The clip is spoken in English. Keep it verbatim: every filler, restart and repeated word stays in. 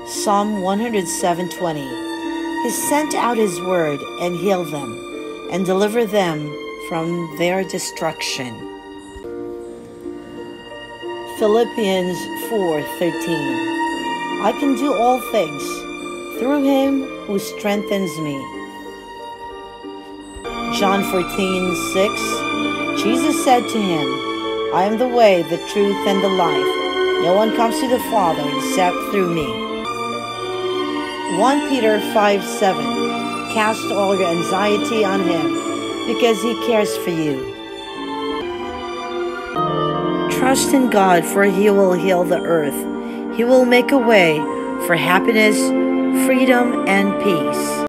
Psalm one hundred seven twenty. He sent out his word and healed them, and delivered them from their destruction. Philippians four thirteen. I can do all things through him who strengthens me. John fourteen six. Jesus said to him, I am the way, the truth, and the life. No one comes to the Father except through me. First Peter five seven. Cast all your anxiety on him, because he cares for you. Trust in God, for he will heal the earth. He will make a way for happiness, freedom, and peace.